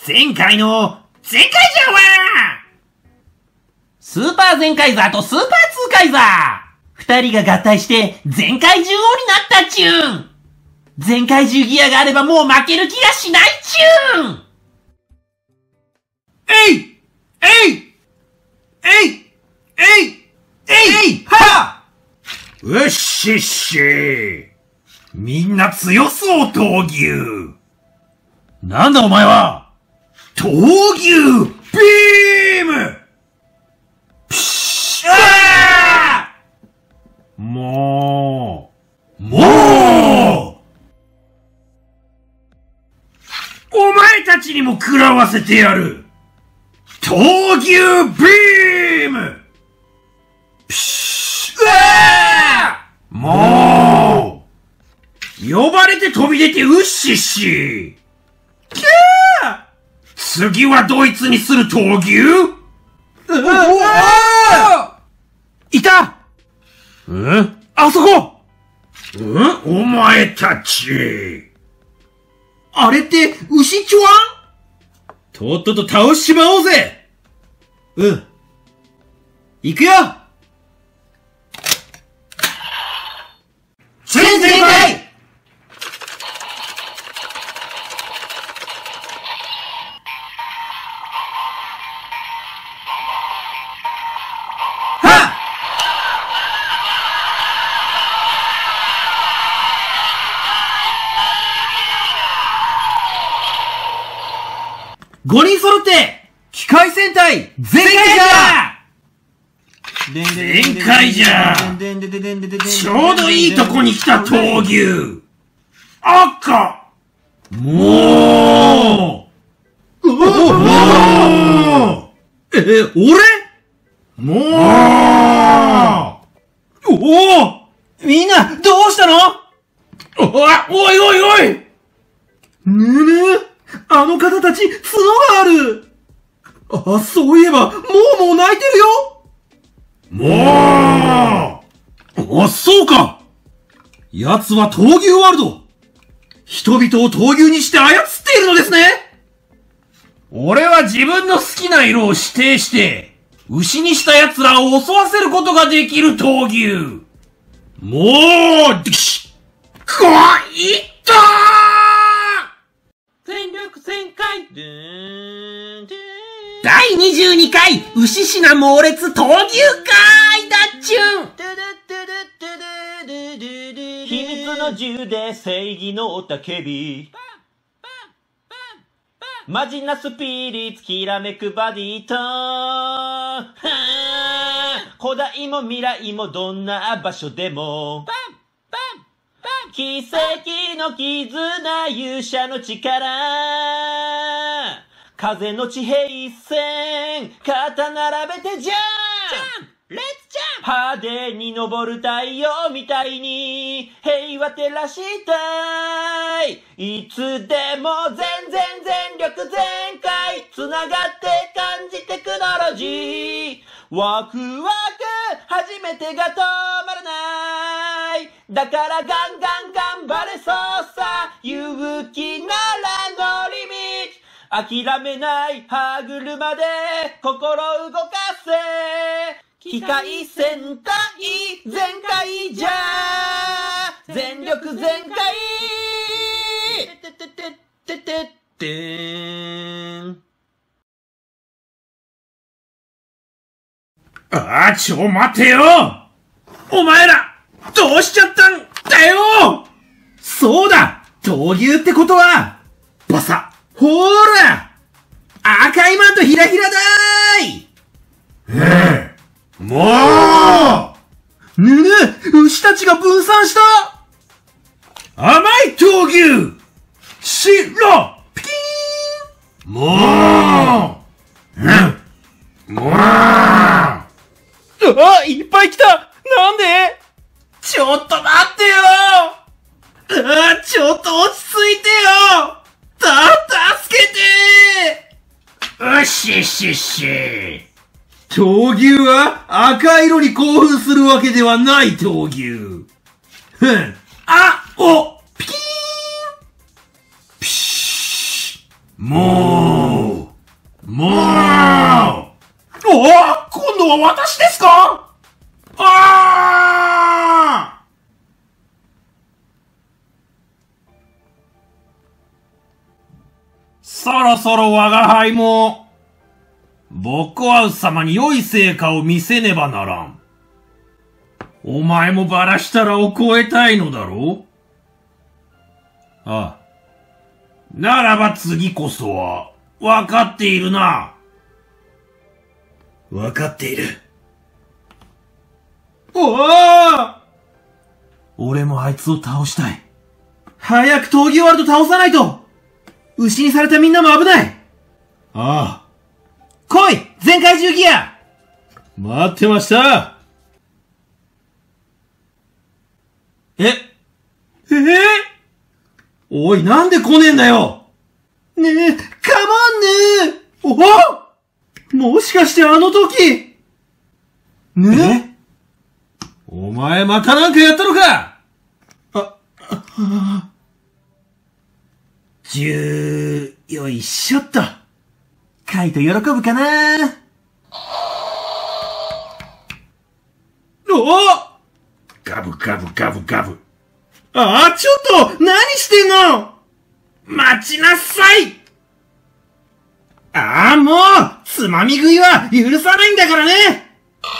前回の、全開じゃわスーパー全開ザーとスーパーツーカイザー二人が合体して全開獣王になったっちゅーん。全開獣ギアがあればもう負ける気がしないっちゅーん。 えいえいえいえいえいはっうっしっしみんな強そう、闘牛。なんだお前は。闘牛ビームピシャーもうお前たちにも食らわせてやる。闘牛ビームピシャーもう呼ばれて飛び出てうっしっしキャー次はドイツにする闘牛いたあそこお前たちあれって牛ちょわんとっとと倒しちまおうぜ行くよ全開5人揃って、機械戦隊、全開じゃ全開じゃちょうどいいとこに来た闘牛赤もう俺もうみんな、どうしたのおいおいおいあの方たち、角があるそういえば、もう泣いてるよそうか奴は闘牛ワールド人々を闘牛にして操っているのですね俺は自分の好きな色を指定して、牛にした奴らを襲わせることができる闘牛ディシッこいった全力全開第22回牛品猛烈闘牛会だっちゅん秘密の銃で正義の雄たけびマジなスピリッツきらめくバディと古代も未来もどんな場所でも奇跡の絆勇者の力風の地平線肩並べてジャンプレッツジャンプ派手に昇る太陽みたいに平和照らしたいいつでも全力全開つながって感じテクノロジーワクワク初めてが止まらないだからガン頑張れそうさ勇気ならのリミット諦めない歯車で心動かせ機械戦隊全開じゃ全力全開てーんちょ待てよお前らどうしちゃったんだよそうだ闘牛ってことはバサほーら赤いマントひらひらだーいもう牛たちが分散した甘い闘牛白ピキーンいっぱい来たなんでちょっと待ってよちょっと落ち着いてよ助けてうっしっしっし闘牛は赤色に興奮するわけではない闘牛ピキーンピシッもうは私ですか？ああ！そろそろ我が輩も、ボッコハウス様に良い成果を見せねばならん。お前もバラしたらを超えたいのだろう？ああ。ならば次こそは、わかっているな。わかっている。おお！俺もあいつを倒したい。早く闘技ワールド倒さないと！牛にされたみんなも危ない。ああ。来い！全怪獣ギア！待ってました。おい、なんで来ねえんだよ！ねえ、カモンねお！もしかしてあの時！ね？お前またなんかやったのかよいしょっと。カイト喜ぶかな？お！ガブガブガブガブ。ああ、ちょっと何してんの？待ちなさい！ああ、もうつまみ食いは許さないんだからね！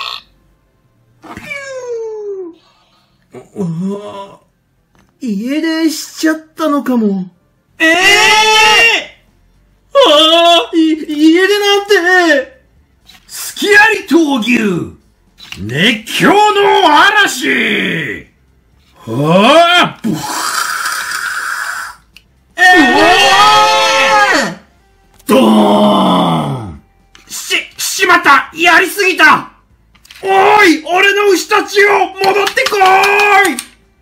ピュー。家出しちゃったのかも。ああ、家出なんて。すきあり闘牛熱狂の嵐。はあ、ブドーン。しまった！やりすぎた！おい！俺の牛たちを戻ってこーい！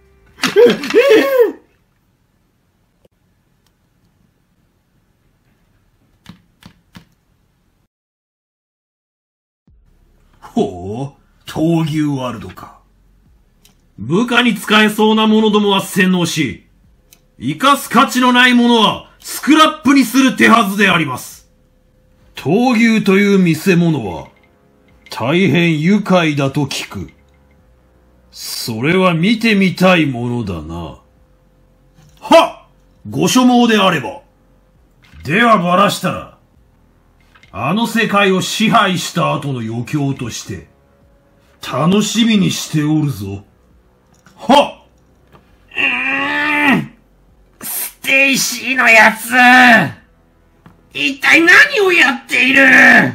ほう、闘牛ワールドか。部下に使えそうなものどもは洗脳し、生かす価値のないものはスクラップにする手はずであります。闘牛という見せ物は大変愉快だと聞く。それは見てみたいものだな。はっ！ご所望であれば。ではばらしたら、あの世界を支配した後の余興として、楽しみにしておるぞ。はっ！ステイシーのやつ！一体何をやっている？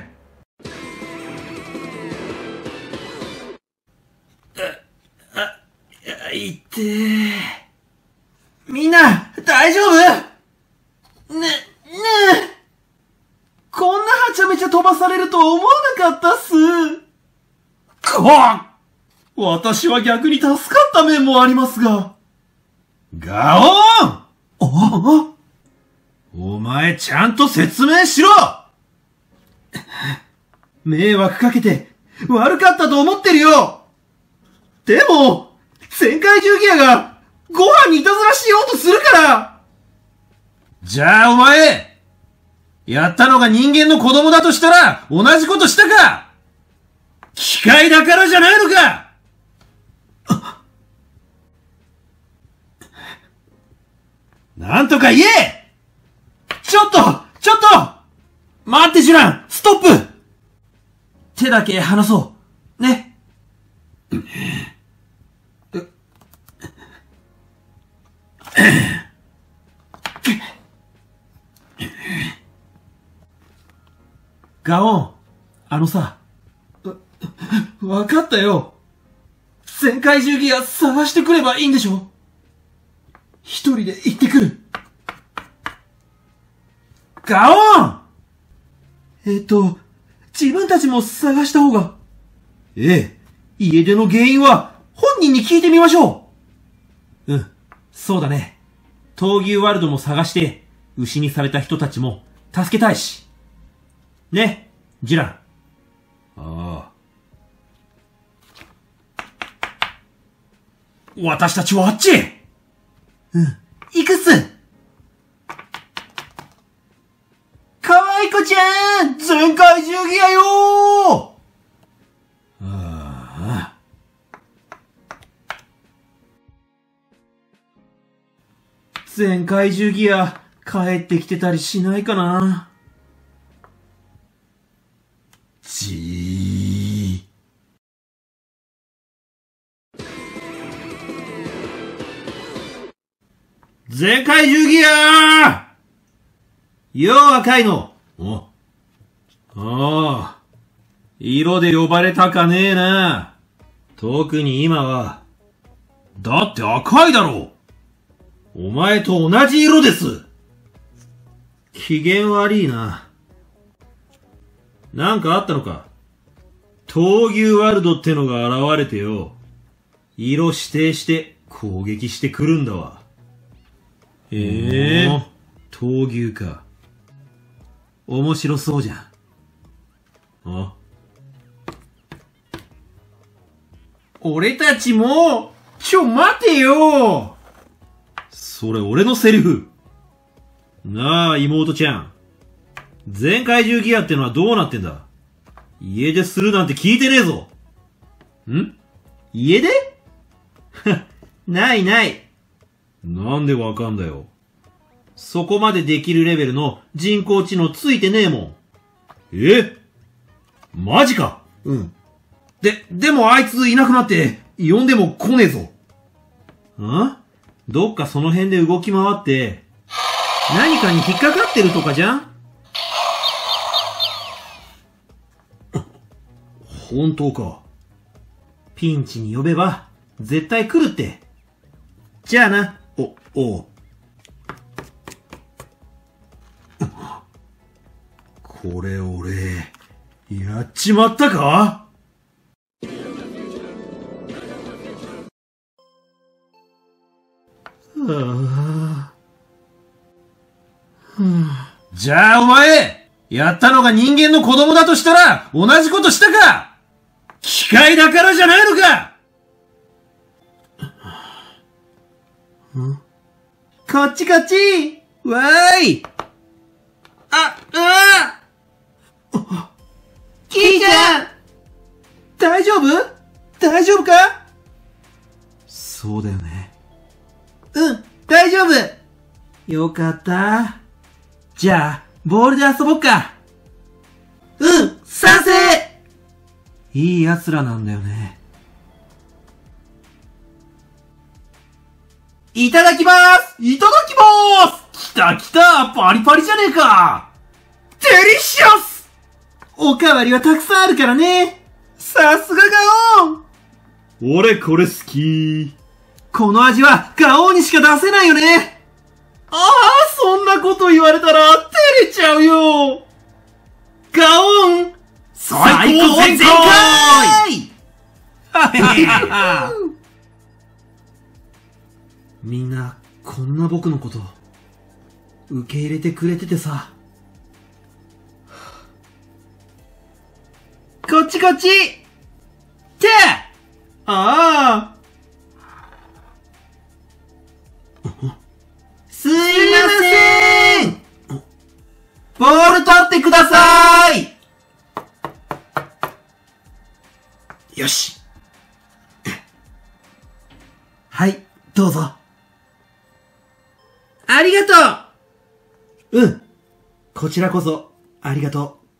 いってー。みんな、大丈夫？ねえ。こんなはちゃめちゃ飛ばされると思わなかったっす。私は逆に助かった面もありますが。ガオーン！お前ちゃんと説明しろ！迷惑かけて悪かったと思ってるよ！でも、全怪獣ギアがご飯にいたずらしようとするから！じゃあお前、やったのが人間の子供だとしたら同じことしたか？機械だからじゃないのか？なんとか言え！ちょっと待ってジュラン、ストップ！手だけ離そう。ね。ガオン、わかったよ。全怪獣ギア探してくればいいんでしょ？一人で行ってくる。ガオン！自分たちも探した方が。ええ、家出の原因は本人に聞いてみましょう。うん、そうだね。闘牛ワールドも探して、牛にされた人たちも助けたいし。ね、ジュラン。ああ。私たちはあっちへ！うん、行くっす！かわいこちゃん！全怪獣ギアよ全怪獣ギア、帰ってきてたりしないかな。全怪獣ギアよう赤いの。ああ。色で呼ばれたかねえな。特に今は。だって赤いだろう。お前と同じ色です。機嫌悪いな。なんかあったのか？闘牛ワールドってのが現れてよ。色指定して攻撃してくるんだわ。闘牛か。面白そうじゃん。あ。俺たちも、待てよ。それ俺のセリフ。なあ、妹ちゃん。全怪獣ギアってのはどうなってんだ？家でするなんて聞いてねえぞ。ん？家で？ないない。なんでわかんだよ。そこまでできるレベルの人工知能ついてねえもん。マジか。うん。でもあいついなくなって、呼んでも来ねえぞ。ん？どっかその辺で動き回って、何かに引っかかってるとかじゃん？本当か。ピンチに呼べば、絶対来るって。じゃあな。おう。これ俺、やっちまったか？じゃあお前、やったのが人間の子供だとしたら、同じことしたか？機械だからじゃないのか？こっちわーい！キーちゃん！大丈夫か？そうだよね。大丈夫！よかった。じゃあ、ボールで遊ぼっか。賛成！いい奴らなんだよね。いただきまーす！来たパリパリじゃねえか！デリシャス！おかわりはたくさんあるからね。さすがガオーン！俺これ好き。この味はガオーンにしか出せないよね。そんなこと言われたら照れちゃうよ。ガオーン最高全開！みんな、こんな僕のこと、受け入れてくれててさ。こっちて！すいません！ボール取ってください！よし。はい、どうぞ。ありがとう！こちらこそ、ありがとう。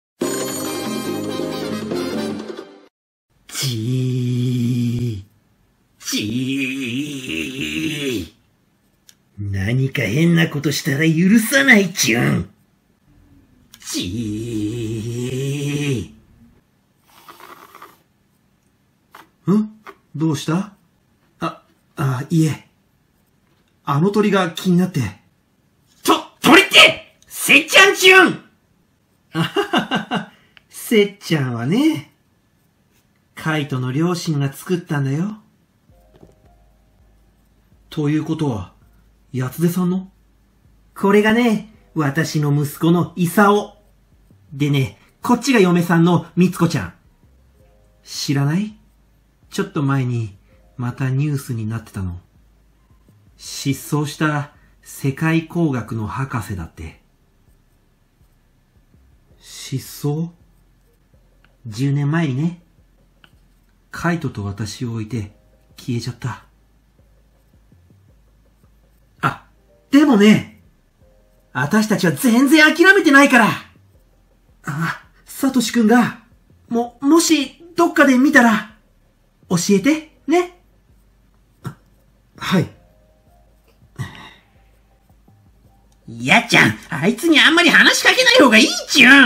何か変なことしたら許さないチュン。どうした？いえ。あの鳥が気になって。鳥ってせっちゃんチュン！せっちゃんはね、カイトの両親が作ったんだよ。ということは、やつでさんの？これがね、私の息子のイサオ。でね、こっちが嫁さんのミツコちゃん。知らない？ちょっと前に、またニュースになってたの。失踪した世界工学の博士だって。失踪？10年前にね、カイトと私を置いて消えちゃった。 もね、私たちは全然諦めてないから。サトシくんが、もし、どっかで見たら、教えて、ね。はい。やっちゃん、あいつにあんまり話しかけない方がいいっちゅうん。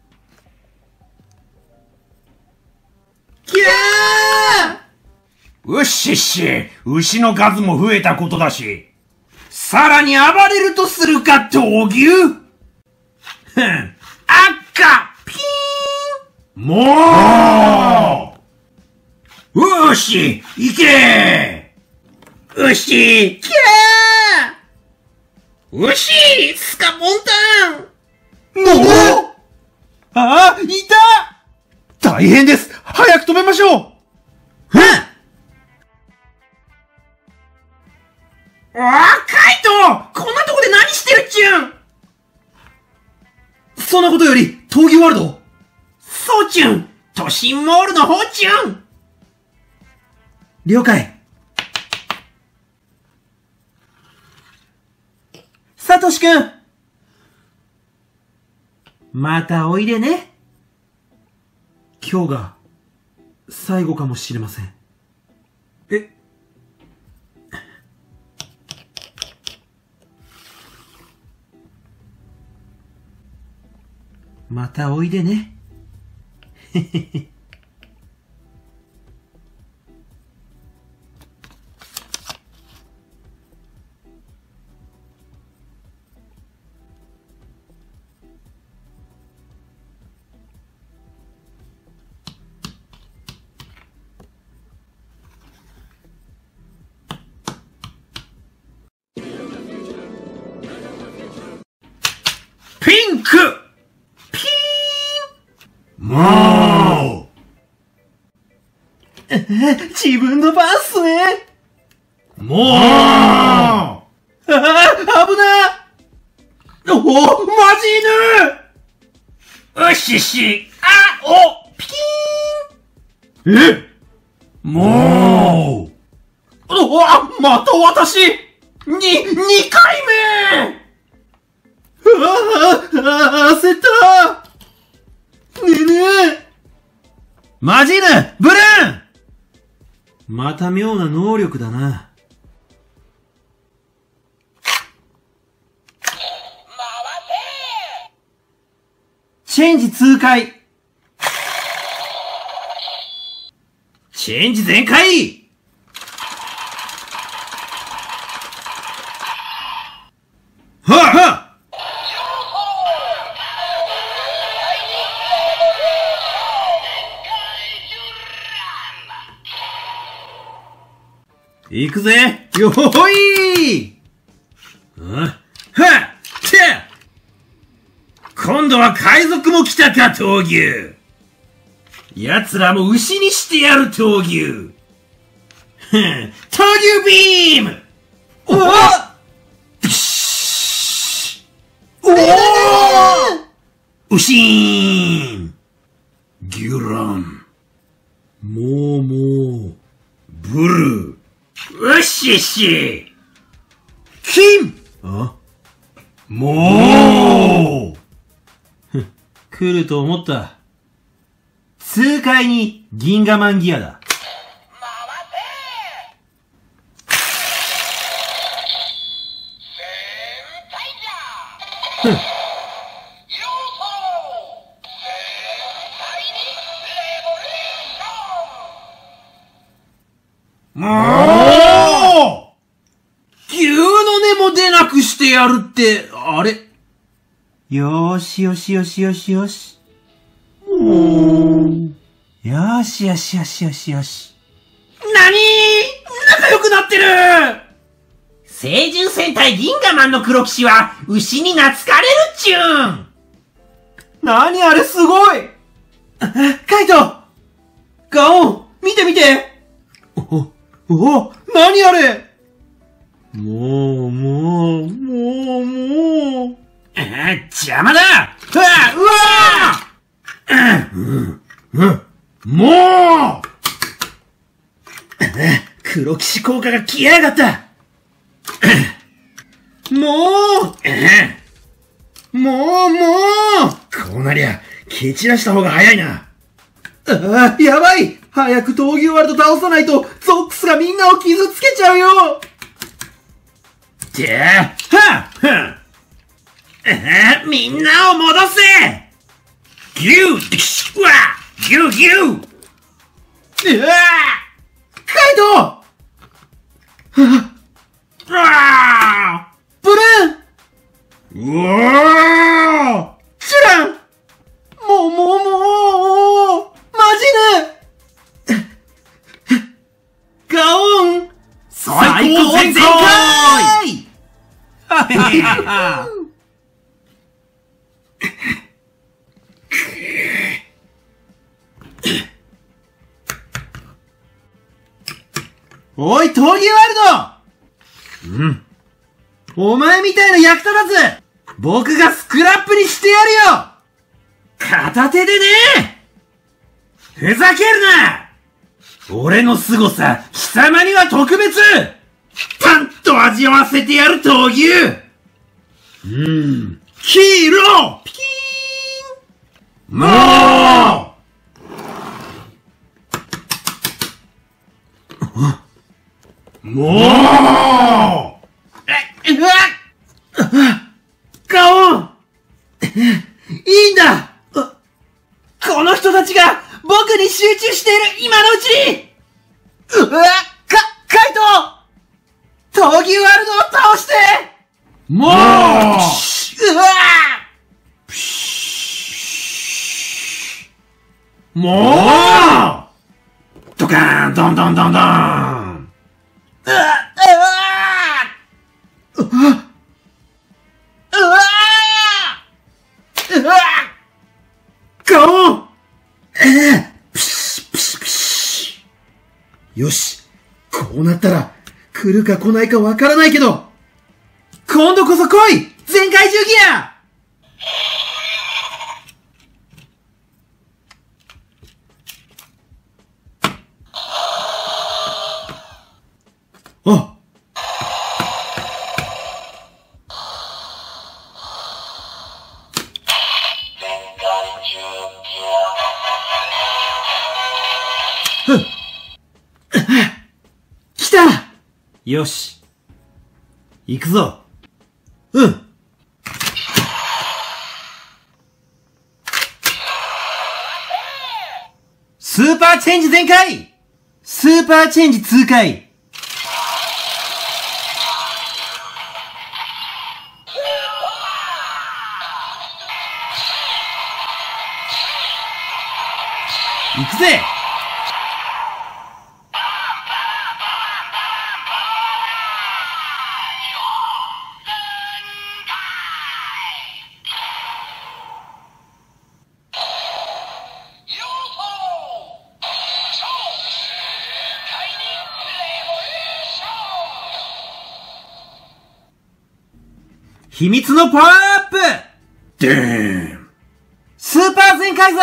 キャー！ うっしっし、牛の数も増えたことだし、 さらに暴れるとするか、闘牛。赤、ピーン。 もうーし、行けー。うし、キャー。うし、スカポンタン。もう、いた。大変です。早く止めましょう。カイト、こんなとこで何してるっちゅうん。そんなことより、闘牛ワールド。そうちゅん、都心モールの方ちゅん。了解。サトシくん。またおいでね。今日が最後かもしれません。またおいでね。ピンク！ピーン！ もう自分の番っすね。 も危な！お、マジ犬！ うっしっし、 ピーン！ もまた私！2回目！焦った！ねえねえ！マジーヌ！ブルーン！また妙な能力だな。チェンジ痛快！チェンジ全開！行くぜ！よほい！今度は海賊も来たか、闘牛！奴らも牛にしてやる、闘牛！闘牛ビーム！ウシーン！ ギュラン。 もう。 ブルー。 うっしっし！金！ もう来ると思った。痛快に銀河マンギアだ。牛の根も出なくしてやるって、あれ？よーし。よし。よし。なにー？仲良くなってる！清純戦隊銀河マンの黒騎士は牛に懐かれるっちゅうん！なにあれすごい！カイト！ガオン！見て！なにあれ！もう。邪魔だ！ もう黒騎士効果が消えやがった！ もうこうなりゃ、蹴散らした方が早いな。やばい、早く闘牛ワールド倒さないと、ゾックスがみんなを傷つけちゃうよ。みんなを戻せ。ギューわギューギューカイトブルーンチュランマジでガオン最高全開おい、闘牛ワールド！お前みたいな役立たず僕がスクラップにしてやるよ片手でねふざけるな俺の凄さ、貴様には特別パンと味わわせてやる闘牛ヒーローピキーンガオンいいんだこの人たちが僕に集中している今のうちにカイト闘牛ワールドを倒してドカーンドンドンドンドンガオンよし、こうなったら来るか来ないかわからないけど今度こそ来い全怪獣ギア来たよし。行くぞ。スーパーチェンジ全開スーパーチェンジ痛快行くぜ秘密のパワーアップでーんスーパー全開ザ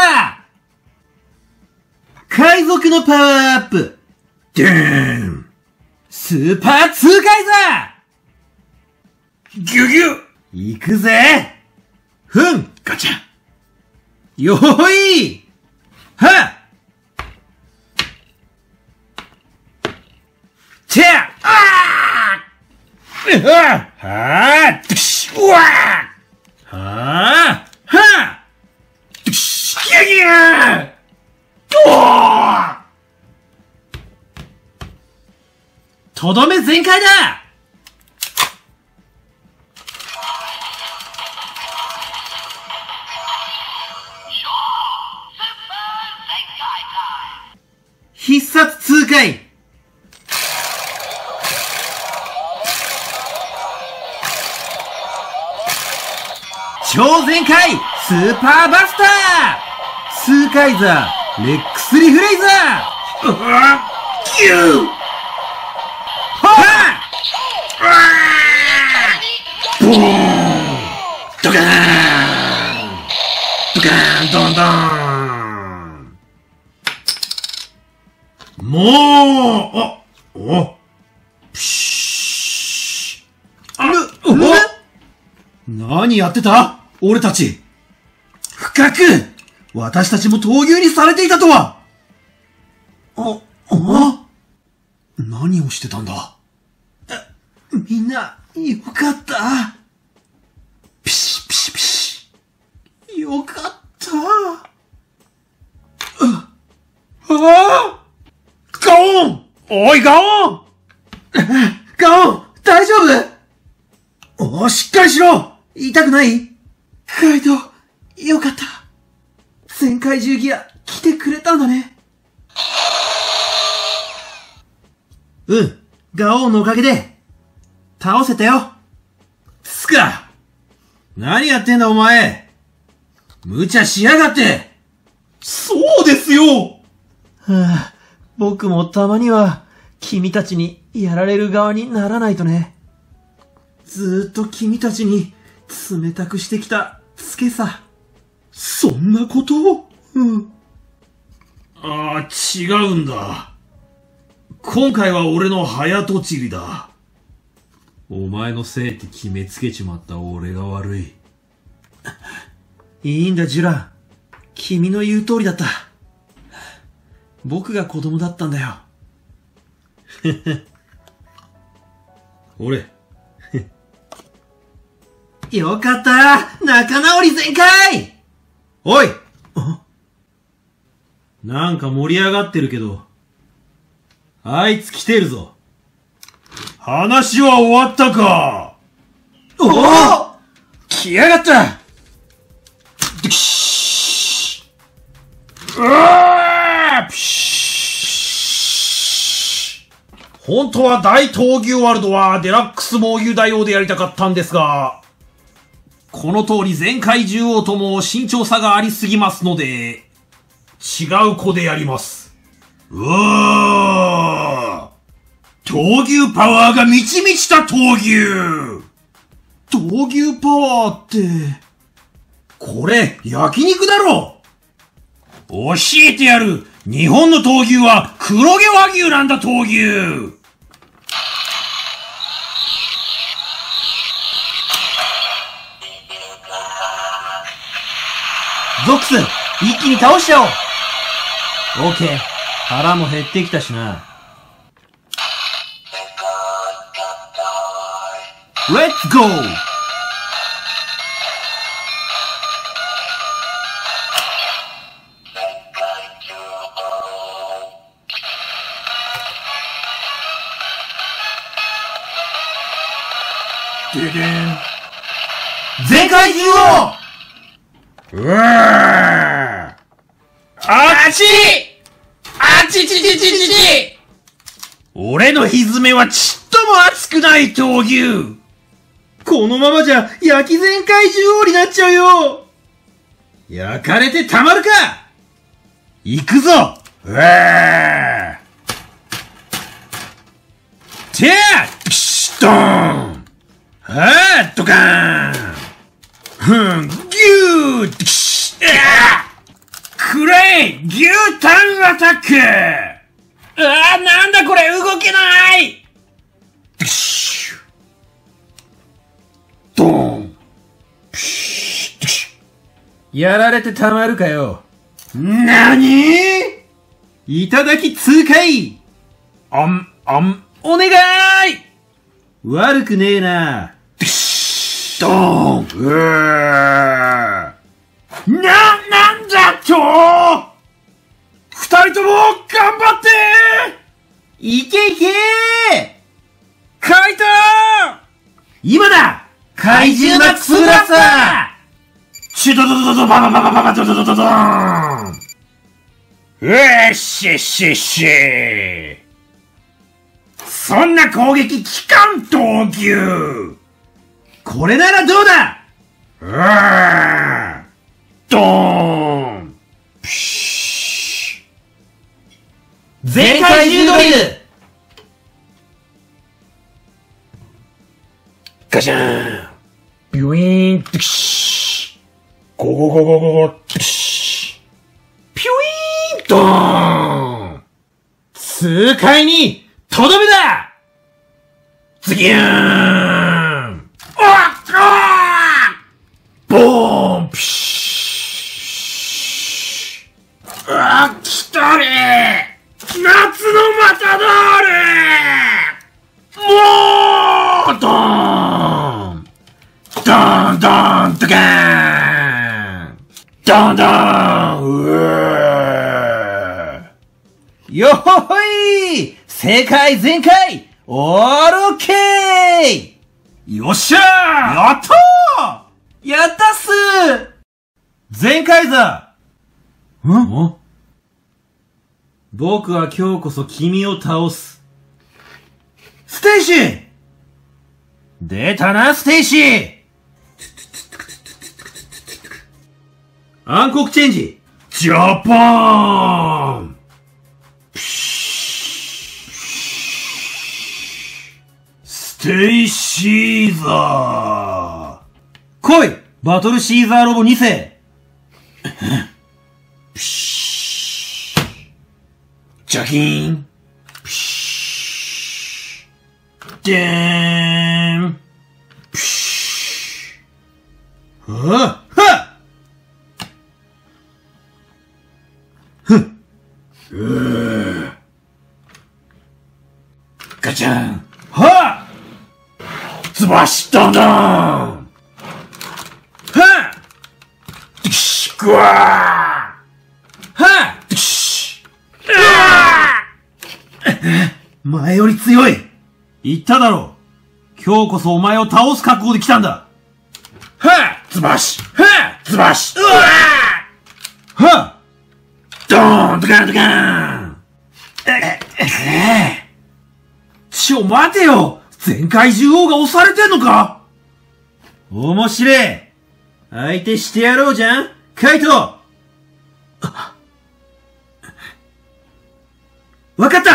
ー海賊のパワーアップでーんスーパー痛快ザーギュギュ行くぜガチャよーいはってはぁうわぁはぁギュギュとどめ全開だ必殺痛快超全開スーパーバスタースーカイザーレックスリフレイザーギューはっボーンドカーンドカーンドンドンもうプシー何やってた俺たち。深く私たちも闘牛にされていたとは。何をしてたんだ。みんな、よかった。ピシピシピシ。よかった。ガオン！おいガオン！ガオン！大丈夫？しっかりしろ！痛くない？カイト、よかった。全怪獣ギア来てくれたんだね。ガオンのおかげで、倒せたよ。つか。何やってんだお前。無茶しやがって。そうですよ。僕もたまには、君たちにやられる側にならないとね。ずーっと君たちに冷たくしてきたツケさ。そんなことを？違うんだ。今回は俺の早とちりだ。お前のせいって決めつけちまった俺が悪い。いいんだジュラン。君の言う通りだった。僕が子供だったんだよ。俺。よかった。仲直り全開。おい。なんか盛り上がってるけど。あいつ来てるぞ。話は終わったか。来やがった。本当は大闘牛ワールドはデラックス猛牛大王でやりたかったんですが、この通り全怪獣王とも身長差がありすぎますので、違う子でやります。闘牛パワーが満ち満ちた闘牛。闘牛パワーって、これ焼肉だろ。教えてやる。日本の闘牛は黒毛和牛なんだ闘牛。ゾックス、一気に倒しちゃおう。オッケー。腹も減ってきたしな。レッツゴー。全怪獣王。あっち俺のひずめはちっとも熱くない闘牛。このままじゃ焼き全怪獣王になっちゃうよ。焼かれてたまるか。行くぞ。てやドーン。ドカーン。ギュー。くれい牛タンアタック。なんだこれ動けない。ドーン。やられてたまるかよ。なに？いただき痛快。お願い。悪くねえな。ドーン。なんだと？二人とも頑張って。いけいけ。カイト。今だ。怪獣マックスブラスター。シュドドドドドババババババドドドドドーン。そんな攻撃効かん闘牛。これならどうだ。ドーン。全怪獣ドリル。ガシャーン。ビュイーン。ゴゴゴゴゴゴ。ピュイーン。ドーン。痛快にとどめだ。ズギューン。おボーンピシッ。来たね夏のマタドール。もうドーンドンドンドカーンドンドンよっほほい、正解全開、オールオッケー。 よっしゃー。 やったー、やったっすー。全開座。ん？僕は今日こそ君を倒す。ステイシー。出たな、ステイシー。暗黒チェンジ。 ジャパン。ステイシーザー。 来い、バトルシーザーロボ2世。 ジャキーン。でーん。 はっガチャン。 はっズバシドンドン。 はっグワはっ前より強い。言っただろう。今日こそお前を倒す覚悟で来たんだ。 はっズバシはっズバシはっドーンドカンドカン。 待てよ、全開獣王が押されてんのか。面白え。相手してやろうじゃん、カイト。わかった。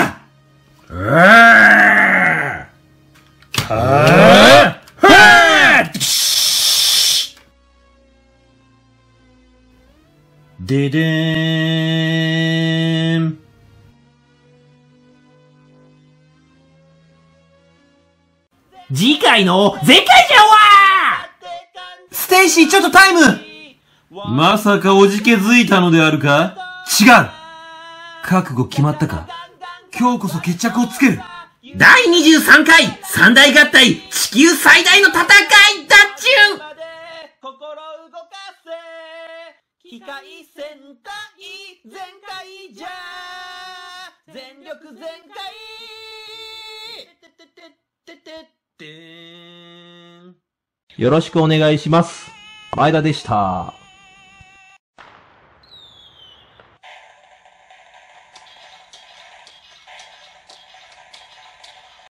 ででーん。次回の全開じゃわー。ステイシー、ちょっとタイム。まさかおじけづいたのであるか。違う。覚悟決まったか。今日こそ決着をつける。第23回三大合体地球最大の戦いだっちゅん。 心動かせ機械戦隊全開じゃ全力全開よろしくお願いします。前田でした。